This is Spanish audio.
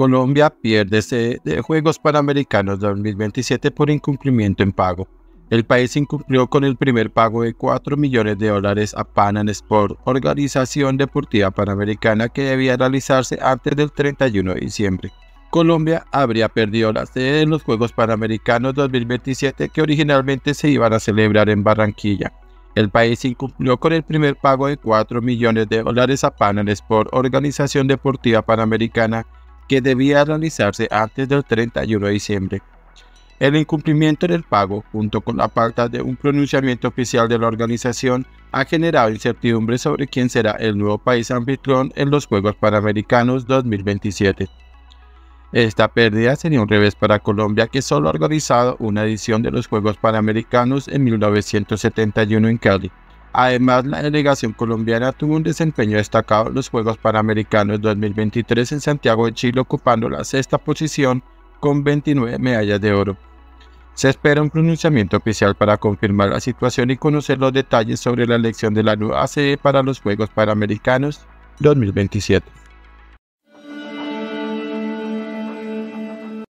Colombia pierde sede de Juegos Panamericanos 2027 por incumplimiento en pago. El país incumplió con el primer pago de $4 millones a Pan Am Sport, organización deportiva panamericana que debía realizarse antes del 31 de diciembre. Colombia habría perdido la sede de los Juegos Panamericanos 2027 que originalmente se iban a celebrar en Barranquilla. El país incumplió con el primer pago de $4 millones a Pan Am Sport, organización deportiva panamericana que debía realizarse antes del 31 de diciembre. El incumplimiento en el pago, junto con la falta de un pronunciamiento oficial de la organización, ha generado incertidumbre sobre quién será el nuevo país anfitrión en los Juegos Panamericanos 2027. Esta pérdida sería un revés para Colombia, que solo ha organizado una edición de los Juegos Panamericanos en 1971 en Cali. Además, la delegación colombiana tuvo un desempeño destacado en los Juegos Panamericanos 2023 en Santiago de Chile, ocupando la sexta posición con 29 medallas de oro. Se espera un pronunciamiento oficial para confirmar la situación y conocer los detalles sobre la elección de la nueva sede para los Juegos Panamericanos 2027.